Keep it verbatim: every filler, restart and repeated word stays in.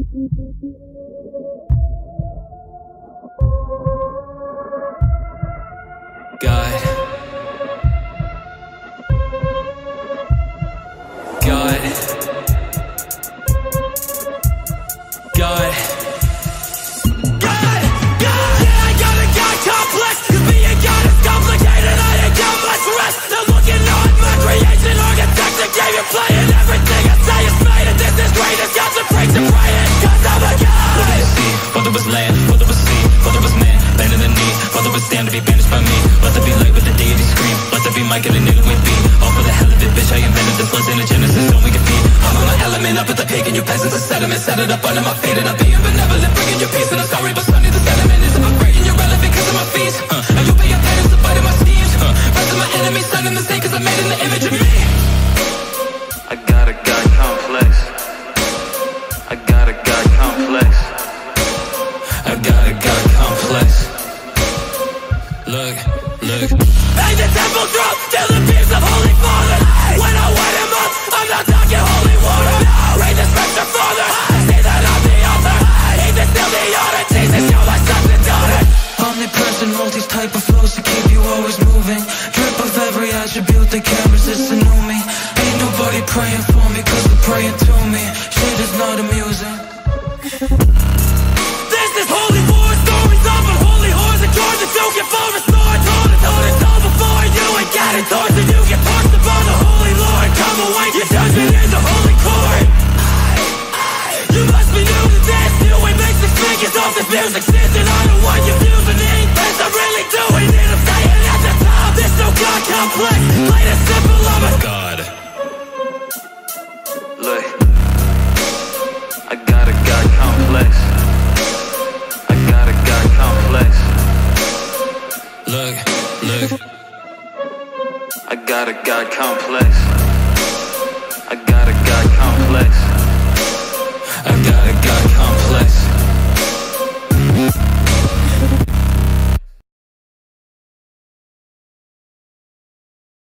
God, God, God, God, God. Yeah, I got a God complex. Cause being God is complicated. I ain't got much rest. Now looking on my creation, architect the game. You're playing everything I say is made, and this is great. It's got to break to pray it. Cause I'm a God. Whether it was sea, whether it was land, whether it was sea, whether it was man, bend in the knee, whether it was stand to be banished by me. Let there be light with the deity scream. Let there be mic and a nigga with beat. All for the hell of it, bitch. I invented this legend of Genesis, so we can be. I'm on my element, up at the peak, and you peasants are sediment. Set it up under my feet, and I'm being benevolent, bringing your peace. And I'm sorry, but Sunny, the sentiment is I'm great and you're relevant cause of my feet. Huh. And you pay your penance to fight in my schemes. Huh. Rest of my enemies, sending the same cause I'm made in the image of me. I got a God complex. I got a God complex. I got a God complex. Look, look. Bang the temple drum, till the beams of Holy Father. When I wet him up, I'm not talking holy water. Raise the scripture father, say that I'm the author. He's the still the order, Jesus, you're my sons and daughter. Omnipresent, multi-type of flows to keep you always moving. Drip of every attribute that can't resist and know me. Ain't nobody praying for me cause we're praying to me. Shit is not amusing. This is holy war, stories of unholy whores and jars that don't get for a sword. Told it, told it, told before you ain't got it towards and you get forced upon the holy Lord. Come away, your judgment in the holy court. You must be new to this, you ain't make six figures off this music. Since and I don't want your views and it ain't best, I'm really doing it. I'm staying at the top, there's no God complex. Plain and simple, I'm a God. Look, I got a God complex. I got a God complex. Look, look, I got a God complex.